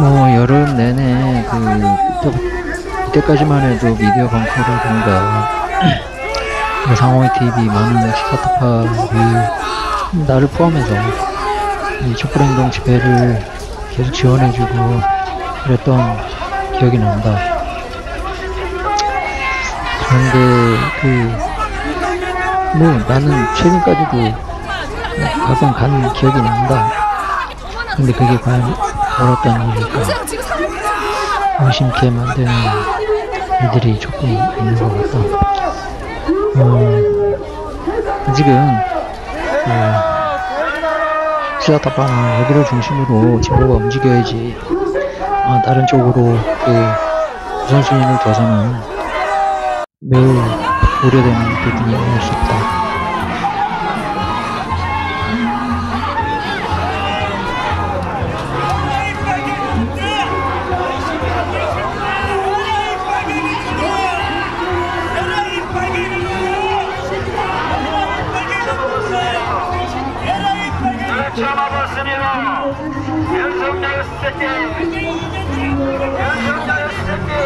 뭐 여름 내내 그때까지만 해도 미디어 벙커라든가 상호이 TV 많은 스타트업이 나를 포함해서 이 촛불행동 집회를 계속 지원해주고 그랬던 기억이 난다. 그런데 뭐 나는 최근까지도 가끔 간 기억이 난다. 근데 그게 과연 옳았던 일일까 의심케 만드는 일들이 조금 있는 것 같다. 아직은 스타트업하나 여기를 중심으로 진보가 움직여야지 다른 쪽으로 우선순위를 둬서는 매우 우려되는 부분이 아닐 수 없다. 참아봤습니다. 윤석열 새끼, 윤석열 새끼.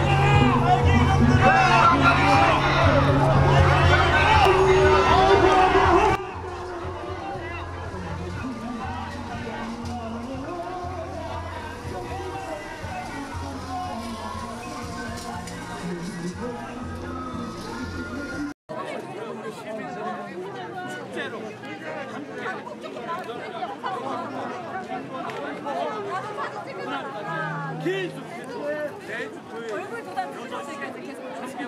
얼굴 도장 찍었으니까 계속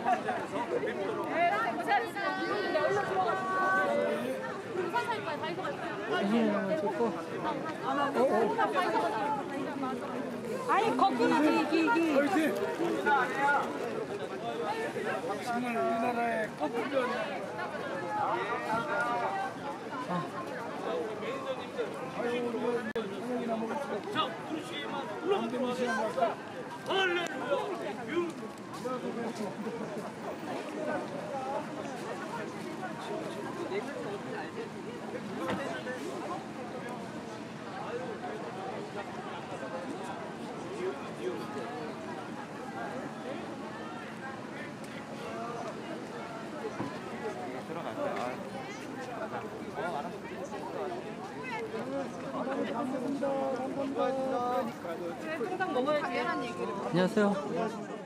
아니 거꾸로 이기 정말 우리나라의 꽃불변 안녕하세요.